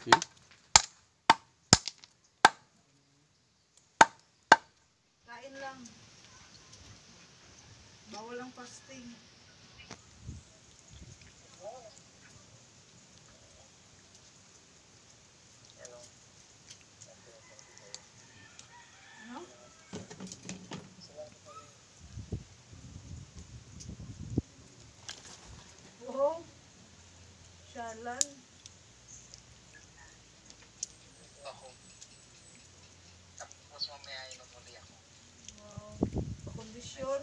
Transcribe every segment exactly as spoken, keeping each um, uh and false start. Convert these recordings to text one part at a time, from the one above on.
Hmm? Kain lang. Bawal ang fasting. Ano? Oo. Shalan. Ako. Tapos mamaya inom muli ako. Wow. Kondisyon.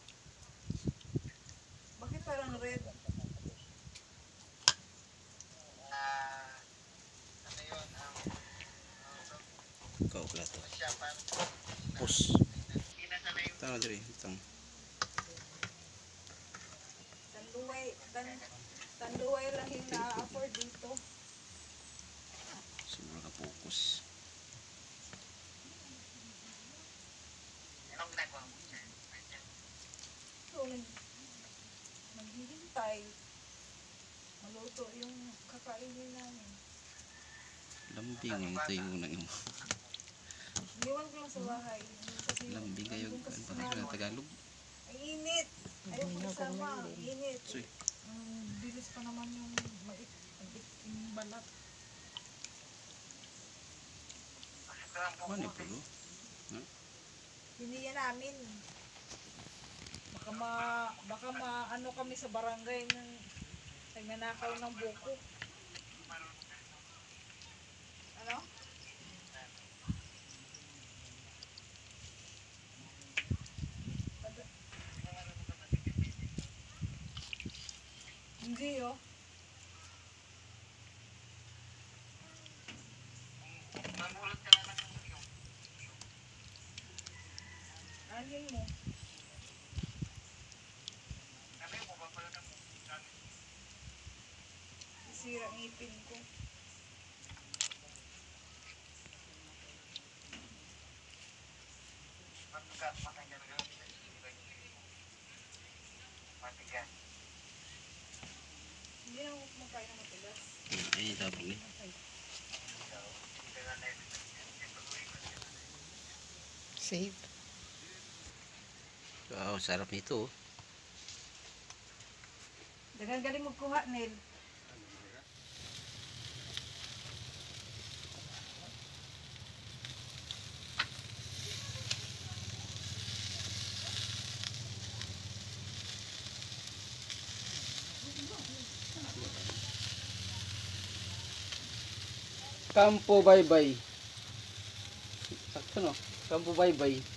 Bakit parang red? Ah, ano yun? Ang, Ikaw plato. ano siya, parang Pus. pinasana yung Tama diri. Itang. Tanduay. Tan, tanduay lang yung na-afford dito. Sobra ka focus. anong ginagawa mo siya? So, nag, naghihintay. Maluto yung kakainin namin. Lambing ang tayo na yung Iniwan ko lang sa bahay. Kasi lambing kayo. nandun kasi Ano sa ba kayo mama. na Tagalog? Ang init. Ayaw ko isama. Ang init. Soy. Ang bilis pa naman yung mait, mait yung balat. Ano yung pulo? Hiniya namin. Baka ma, baka ma, ano kami sa barangay ng nagnanakaw ng buko. Ano? Pada- Hindi oh. Mamulot ka na ng yung Anin mo. ano yung mapapalatan mo? Sisira ang ipin ko. Matigas, matanggal ka lang. Matigas. Hindi na ako kumakain ng matigas. Ay, tapos ni. Safe. Wow, sarap nito. Dagan galing magkuha, Nel. Kampo bye-bye. Sakto no? Kampo bye-bye.